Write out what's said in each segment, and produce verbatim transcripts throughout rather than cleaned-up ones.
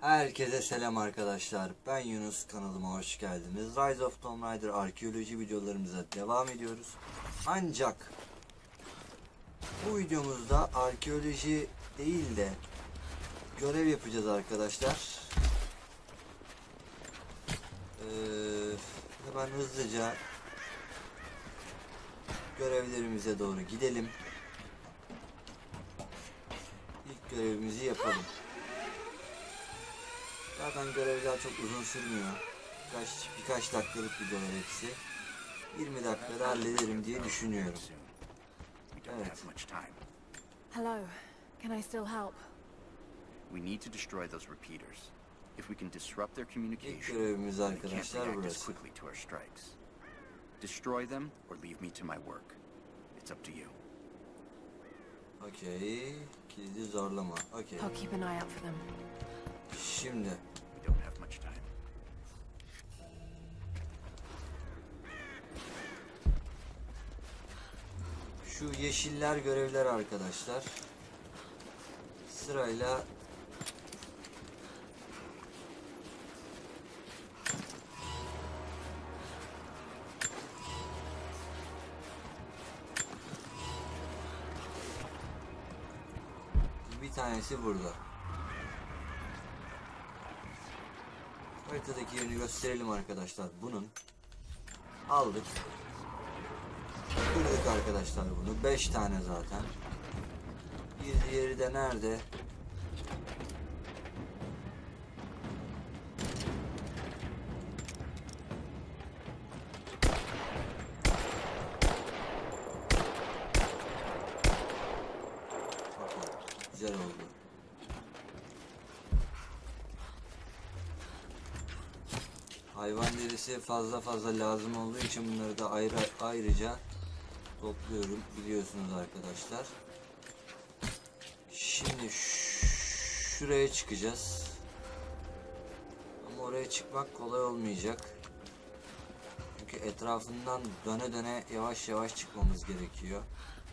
Herkese selam arkadaşlar. Ben Yunus, kanalıma hoş geldiniz. Rise of Tomb Raider arkeoloji videolarımıza devam ediyoruz. Ancak bu videomuzda arkeoloji değil de görev yapacağız arkadaşlar. Ee, hemen hızlıca görevlerimize doğru gidelim. İlk görevimizi yapalım. Zaten görevler çok uzun sürmüyor. Birkaç, birkaç dakikalık bir görev hepsi. yirmi dakikada hallederim diye düşünüyorum. Evet. Hello. Can I still help? We need to destroy those repeaters. If we can disrupt their İlk communication, görevimiz they can't arkadaşlar react as burası. quickly to our strikes. Destroy them or leave me to my work. It's up to you. Okey. Kilidi zorlama. Okey. I'll keep an eye out for them. Şimdi. We don't have much time. Şu yeşiller görevler arkadaşlar. Sırayla bir tanesi burada. Haritadaki yerini gösterelim arkadaşlar. Bunun aldık. Kırdık arkadaşlar bunu. beş tane zaten. Bir diğeri de nerede? Bakın, güzel oldu. Hayvan derisi fazla fazla lazım olduğu için bunları da ayrı ayrıca topluyorum, biliyorsunuz arkadaşlar. Şimdi şuraya çıkacağız. Ama oraya çıkmak kolay olmayacak. Çünkü etrafından döne döne yavaş yavaş çıkmamız gerekiyor.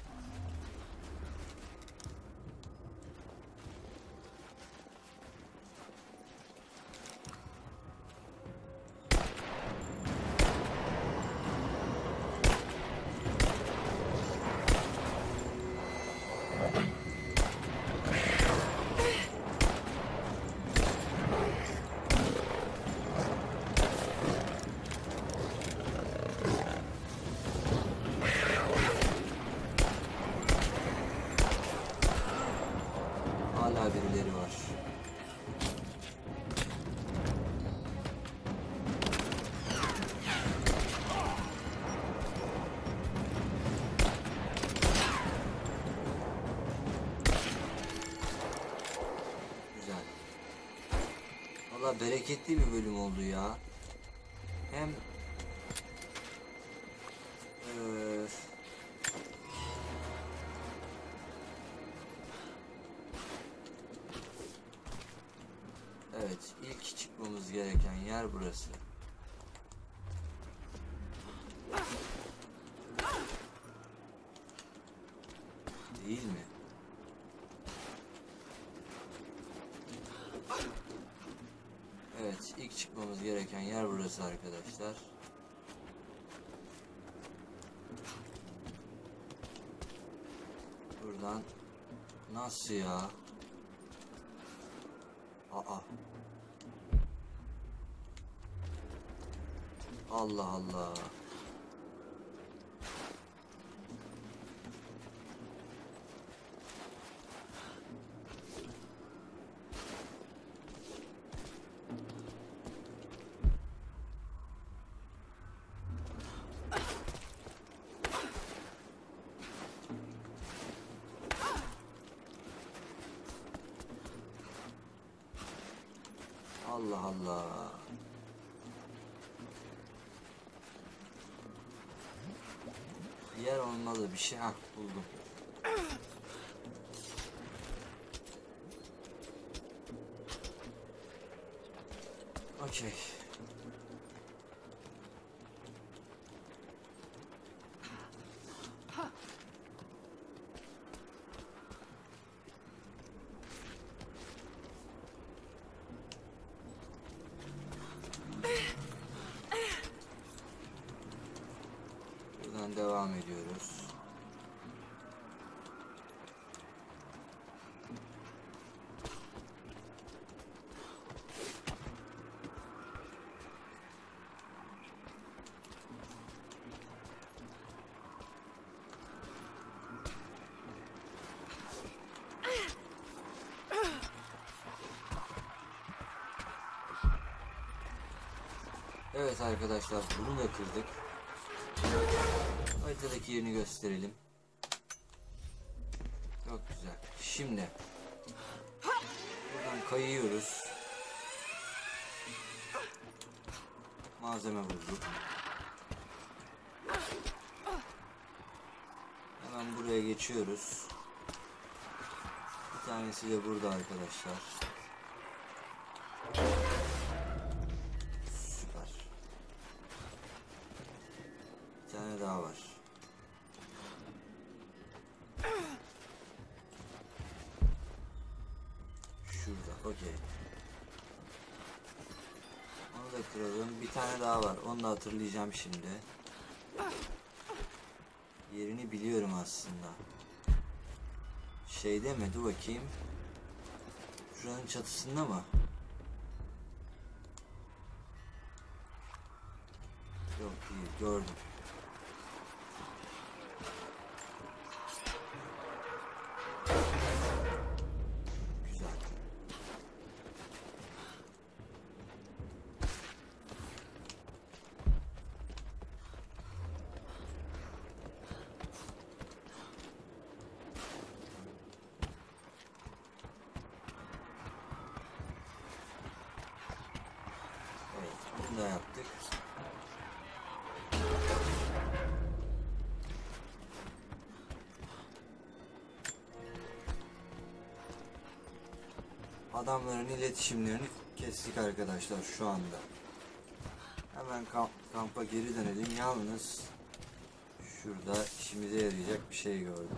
Hala birileri var. Güzel. Valla bereketli bir bölüm oldu ya. Hem eee evet, ilk çıkmamız gereken yer burası. Değil mi? Evet, ilk çıkmamız gereken yer burası arkadaşlar. Buradan nasıl ya? Aa. Allah Allah. Allah Allah. Bir yer olmalı, bir şey. Hah, buldum. Okey. devam ediyoruz. Evet arkadaşlar, bunu da kırdık. Haritadaki yerini gösterelim. Çok güzel. Şimdi buradan kayıyoruz. Malzeme bulduk. Hemen buraya geçiyoruz. Bir tanesi de burada arkadaşlar. Süper. Bir tane daha var. Şurada, okey. Onu da kıralım. Bir tane daha var. Onu da hatırlayacağım şimdi. Yerini biliyorum aslında. Şeyde mi? Dur bakayım. Şuranın çatısında mı? Yok değil. Gördüm. Güzel. Evet, bunu da yaptık. Adamların iletişimlerini kestik arkadaşlar şu anda. Hemen kamp, kampa geri dönelim. Yalnız şurada işimize yarayacak bir şey gördüm.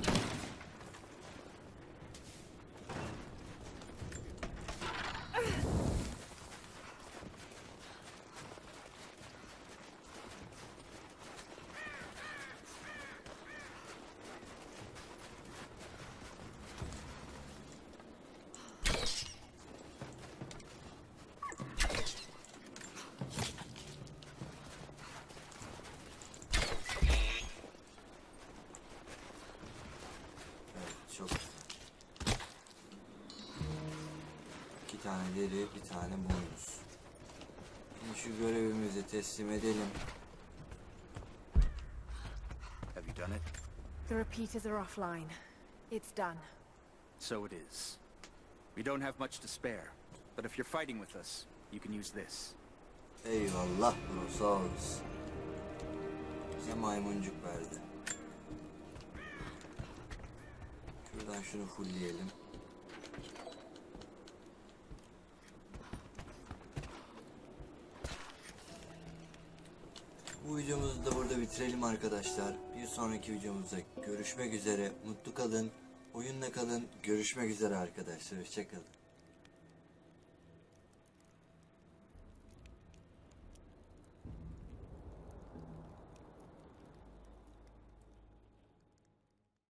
Çok. İki tane deri, bir tane boynuz. Şimdi şu görevimizi teslim edelim. Have you done it? The repeaters are offline. It's done. So it is. We don't have much to spare, but if you're fighting with us, you can use this. Eyvallah bro, sağ olasın. Bize maymuncuk verdi. Şuradan şunu fullleyelim. Bu videomuzu da burada bitirelim arkadaşlar. Bir sonraki videomuzda görüşmek üzere. Mutlu kalın, oyunla kalın. Görüşmek üzere arkadaşlar. Hoşça kalın.